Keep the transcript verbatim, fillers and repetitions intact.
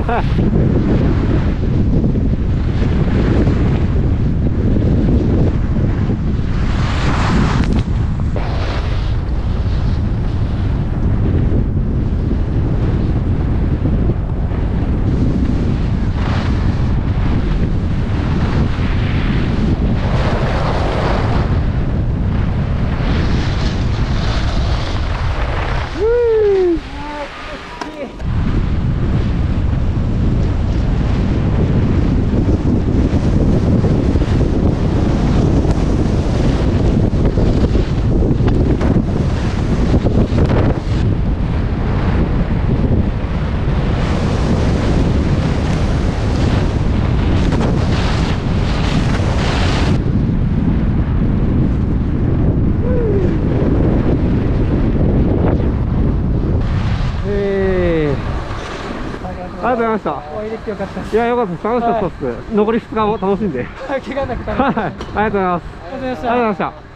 ありがとうございました。 お会いできてよかったです。 いや、よかったです。楽しかったです。残りふつかも楽しんで。 怪我なく楽しんで。 はい、ありがとうございます。 ありがとうございました。 ありがとうございました。